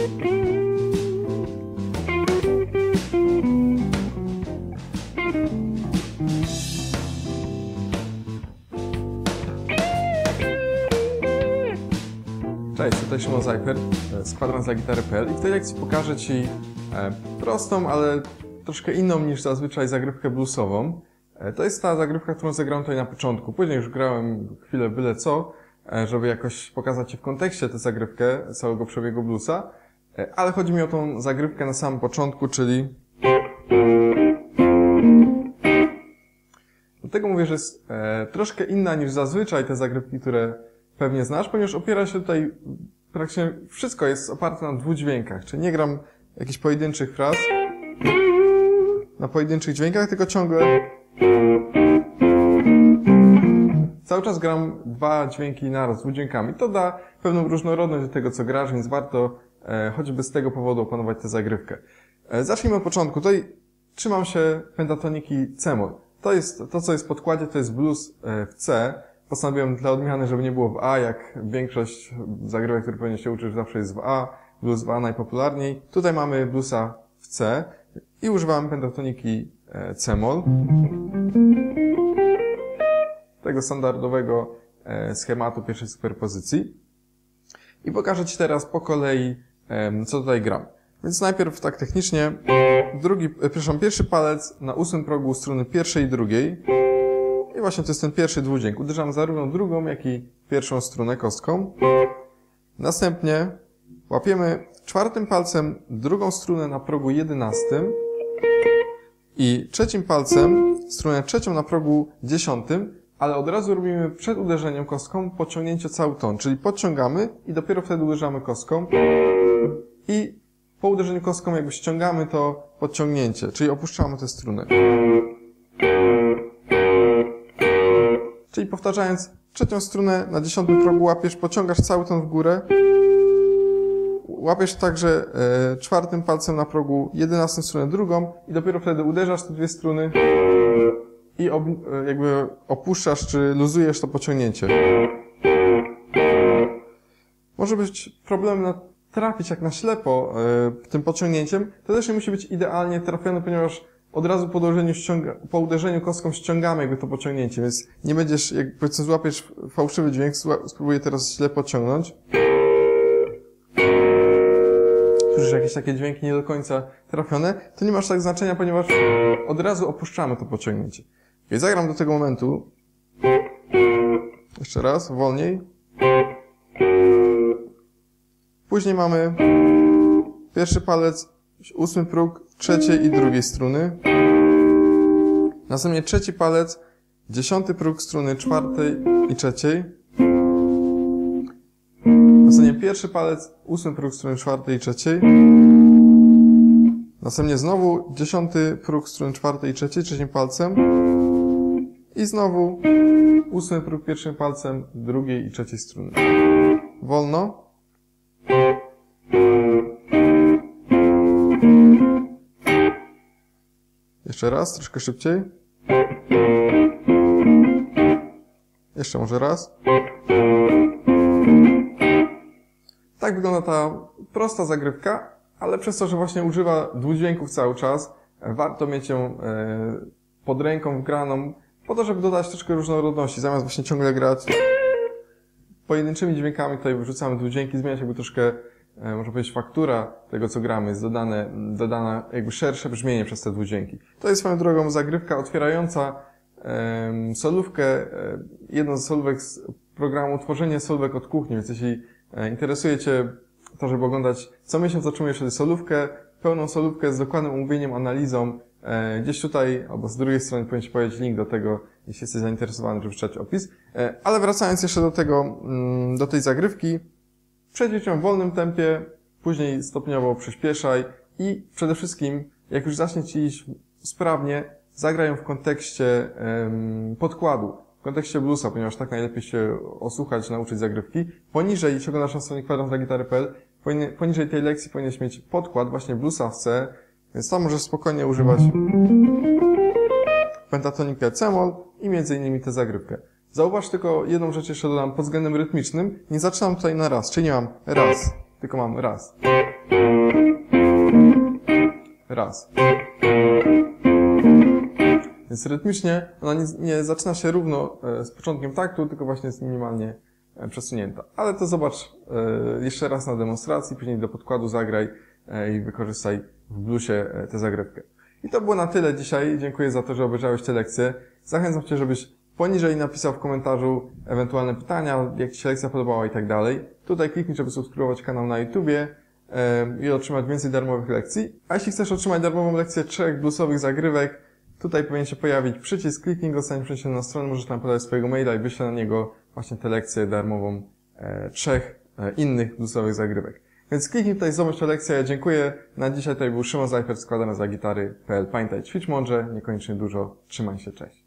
Cześć, tutaj Szymon Zajper z kwadransdlagitary.pl i w tej lekcji pokażę Ci prostą, ale troszkę inną niż zazwyczaj zagrywkę bluesową. To jest ta zagrywka, którą zagrałem tutaj na początku. Później już grałem chwilę byle co, żeby jakoś pokazać Ci w kontekście tę zagrywkę całego przebiegu bluesa. Ale chodzi mi o tą zagrywkę na samym początku, czyli... Dlatego mówię, że jest troszkę inna niż zazwyczaj te zagrywki, które pewnie znasz, ponieważ opiera się tutaj, praktycznie wszystko jest oparte na dwudźwiękach, czyli nie gram jakichś pojedynczych fraz na pojedynczych dźwiękach, tylko ciągle cały czas gram dwa dźwięki naraz, dwudźwiękami. To da pewną różnorodność do tego, co grasz, więc warto choćby z tego powodu opanować tę zagrywkę. Zacznijmy od początku. Tutaj trzymam się pentatoniki C-moll. To, co jest w podkładzie, to jest blues w C. Postanowiłem dla odmiany, żeby nie było w A, jak większość zagrywek, które powinien się uczyć, zawsze jest w A, blues w A najpopularniej. Tutaj mamy bluesa w C i używamy pentatoniki C-moll. Tego standardowego schematu pierwszej superpozycji. I pokażę Ci teraz po kolei, co tutaj gram. Więc najpierw tak technicznie, pierwszy palec na 8 progu struny pierwszej i drugiej. I właśnie to jest ten pierwszy dwudźwięk. Uderzam zarówno drugą, jak i pierwszą strunę kostką. Następnie łapiemy czwartym palcem drugą strunę na progu 11 i trzecim palcem strunę trzecią na progu 10, ale od razu robimy przed uderzeniem kostką podciągnięcie cały ton, czyli podciągamy i dopiero wtedy uderzamy kostką i po uderzeniu kostką jakby ściągamy to podciągnięcie, czyli opuszczamy tę strunę. Czyli powtarzając trzecią strunę na 10 progu łapiesz, pociągasz cały ton w górę. Łapiesz także czwartym palcem na progu 11 strunę drugą i dopiero wtedy uderzasz te dwie struny i jakby opuszczasz czy luzujesz to pociągnięcie. Może być problem trafić jak na ślepo tym podciągnięciem. To też nie musi być idealnie trafione, ponieważ od razu po uderzeniu kostką ściągamy jakby to pociągnięcie, więc nie będziesz, jak powiedzmy złapiesz fałszywy dźwięk, spróbuję teraz źle podciągnąć. Słyszysz jakieś takie dźwięki nie do końca trafione, to nie masz tak znaczenia, ponieważ od razu opuszczamy to pociągnięcie. I zagram do tego momentu. Jeszcze raz, wolniej. Później mamy pierwszy palec, 8 próg trzeciej i drugiej struny. Następnie trzeci palec, 10 próg struny czwartej i trzeciej. Następnie pierwszy palec, 8 próg struny czwartej i trzeciej. Następnie znowu 10 próg struny czwartej i trzeciej, trzecim palcem. I znowu 8 próg pierwszym palcem drugiej i trzeciej struny. Wolno. Jeszcze raz, troszkę szybciej. Jeszcze może raz. Tak wygląda ta prosta zagrywka, ale przez to, że właśnie używa dwudźwięków cały czas, warto mieć ją pod ręką wgraną, po to, żeby dodać troszkę różnorodności. Zamiast właśnie ciągle grać pojedynczymi dźwiękami, tutaj wyrzucamy dwudźwięki, zmienia się jakby troszkę, można powiedzieć, faktura tego, co gramy, jest dodana jakby szersze brzmienie przez te dwudźwięki. To jest swoją drogą zagrywka otwierająca solówkę, jedną z solówek z programu Tworzenie solówek od kuchni, więc jeśli interesuje Cię to, żeby oglądać co miesiąc otrzymujesz sobie solówkę, pełną solówkę z dokładnym omówieniem, analizą, gdzieś tutaj, albo z drugiej strony powinien Ci powiedzieć link do tego, jeśli jesteś zainteresowany, żeby przeczytać opis. Ale wracając jeszcze do tej zagrywki, przejdź ją w wolnym tempie, później stopniowo przyspieszaj i przede wszystkim, jak już zacznie Ci iść sprawnie, zagraj ją w kontekście podkładu, w kontekście bluesa, ponieważ tak najlepiej się osłuchać, nauczyć zagrywki. Poniżej, jeśli oglądasz na stronie kwadransdlagitary.pl, poniżej tej lekcji powinieneś mieć podkład właśnie bluesa w C, więc tam możesz spokojnie używać pentatonikę C-moll i między innymi tę zagrywkę. Zauważ tylko jedną rzecz jeszcze dodam pod względem rytmicznym. Nie zaczynam tutaj na raz, czyli nie mam raz, tylko mam raz. Raz. Więc rytmicznie ona nie zaczyna się równo z początkiem taktu, tylko właśnie jest minimalnie przesunięta. Ale to zobacz jeszcze raz na demonstracji, później do podkładu zagraj i wykorzystaj w bluesie tę zagrywkę. I to było na tyle dzisiaj. Dziękuję za to, że obejrzałeś tę lekcję. Zachęcam Cię, żebyś poniżej napisał w komentarzu ewentualne pytania, jak Ci się lekcja podobała i tak dalej. Tutaj kliknij, żeby subskrybować kanał na YouTubie i otrzymać więcej darmowych lekcji. A jeśli chcesz otrzymać darmową lekcję 3 bluesowych zagrywek, tutaj powinien się pojawić przycisk, kliknij go, zostaniesz przeniesiony na stronę, możesz tam podać swojego maila i wyślę na niego właśnie tę lekcję darmową 3 innych bluesowych zagrywek. Więc kliknij tutaj, zobacz tę lekcję. Ja dziękuję. Na dzisiaj tutaj był Szymon Zajfert, składany za gitary.pl. Pamiętaj, ćwicz mądrze, niekoniecznie dużo. Trzymaj się, cześć.